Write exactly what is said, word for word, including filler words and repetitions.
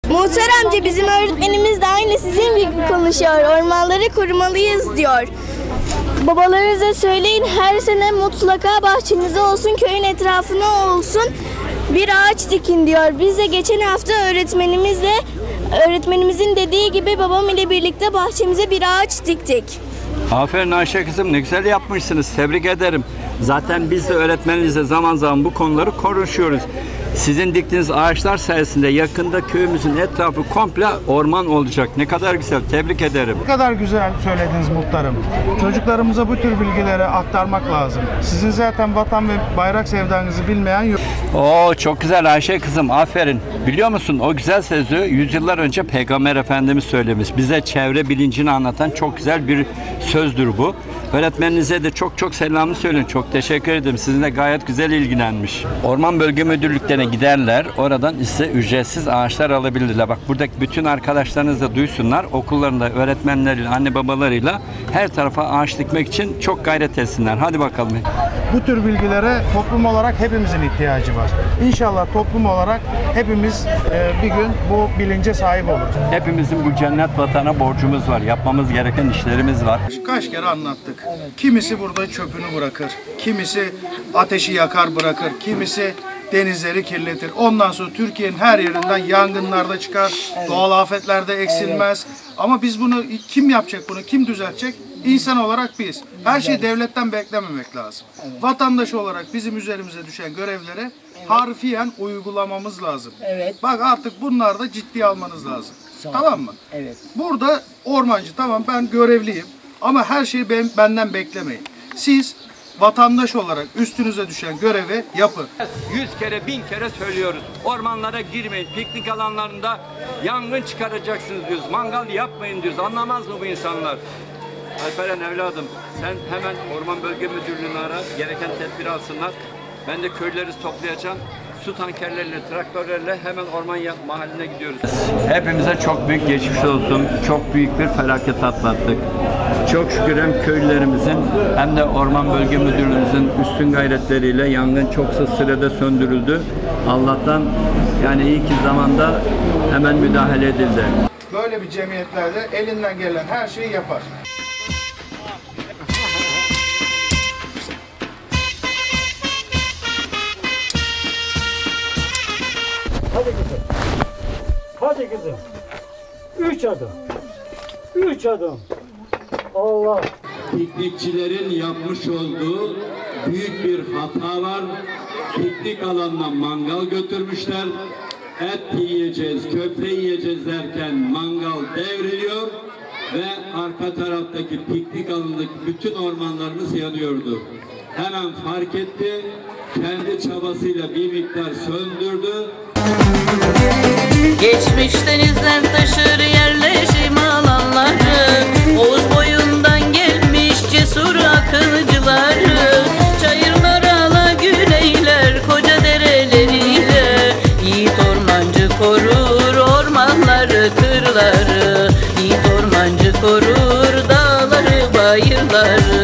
Muhtar amca, bizim öğretmenimiz de aynı sizin gibi konuşuyor. Ormanları korumalıyız diyor. Babalarınıza söyleyin, her sene mutlaka bahçenize olsun, köyün etrafına olsun bir ağaç dikin diyor. Biz de geçen hafta öğretmenimizle öğretmenimizin dediği gibi babam ile birlikte bahçemize bir ağaç diktik. Aferin Ayşe kızım, ne güzel yapmışsınız. Tebrik ederim. Zaten biz de öğretmeninizle zaman zaman bu konuları konuşuyoruz. Sizin diktiğiniz ağaçlar sayesinde yakında köyümüzün etrafı komple orman olacak. Ne kadar güzel. Tebrik ederim. Ne kadar güzel söylediniz muhtarım. Çocuklarımıza bu tür bilgileri aktarmak lazım. Sizin zaten vatan ve bayrak sevdanızı bilmeyen yok. Oo, çok güzel Ayşe kızım. Aferin. Biliyor musun, o güzel sözü yüzyıllar önce Peygamber Efendimiz söylemiş. Bize çevre bilincini anlatan çok güzel bir sözdür bu. Öğretmeninize de çok çok selamını söyleyin. Çok teşekkür ederim. Sizinle gayet güzel ilgilenmiş. Orman Bölge Müdürlüklerine giderler. Oradan ise ücretsiz ağaçlar alabilirler. Bak, buradaki bütün arkadaşlarınız da duysunlar. Okullarında öğretmenleriyle, anne babalarıyla her tarafa ağaç dikmek için çok gayret etsinler. Hadi bakalım. Bu tür bilgilere toplum olarak hepimizin ihtiyacı var. İnşallah toplum olarak hepimiz e, bir gün bu bilince sahip oluruz. Hepimizin bu cennet vatana borcumuz var. Yapmamız gereken işlerimiz var. Kaç kere anlattık. Kimisi burada çöpünü bırakır, kimisi ateşi yakar bırakır, kimisi denizleri kirletir. Ondan sonra Türkiye'nin her yerinden yangınlarda çıkar, doğal afetlerde eksilmez. Ama biz bunu, kim yapacak bunu, kim düzeltecek? İnsan olarak biz. Her şeyi devletten beklememek lazım. Vatandaş olarak bizim üzerimize düşen görevleri harfiyen uygulamamız lazım. Evet. Bak, artık bunları da ciddiye almanız lazım. Tamam mı? Evet. Burada ormancı, tamam, ben görevliyim. Ama her şeyi ben, benden beklemeyin. Siz vatandaş olarak üstünüze düşen görevi yapın. Yüz kere, bin kere söylüyoruz. Ormanlara girmeyin. Piknik alanlarında yangın çıkaracaksınız diyoruz. Mangal yapmayın diyoruz. Anlamaz mı bu insanlar? Alperen evladım, sen hemen Orman Bölge Müdürlüğü'nü ara. Gereken tedbiri alsınlar. Ben de köyleri toplayacağım. Su tankerleriyle, traktörlerle hemen orman mahalline gidiyoruz. Hepimize çok büyük geçmiş olsun. Çok büyük bir felaket atlattık. Çok şükür hem köylülerimizin hem de Orman Bölge Müdürlüğümüzün üstün gayretleriyle yangın çok kısa sürede söndürüldü. Allah'tan yani iyi ki zamanda hemen müdahale edildi. Böyle bir cemiyetlerde elinden gelen her şeyi yapar. Hadi kızım. Hadi kızım. Üç adım. Üç adım. Allah. Piknikçilerin yapmış olduğu büyük bir hata var. Piknik alanına mangal götürmüşler. Et yiyeceğiz, köfte yiyeceğiz derken mangal devriliyor ve arka taraftaki piknik alanındaki bütün ormanlarımız yanıyordu. Hemen fark etti, kendi çabasıyla bir miktar söndürdü. Geçmiş denizden taşır yerleşim alanları, Oğuz boyundan gelmiş cesur akıncıları, çayırlara lagün eyler koca dereleriyle, yiğit ormancı korur ormanları kırları, yiğit ormancı korur dağları bayırları.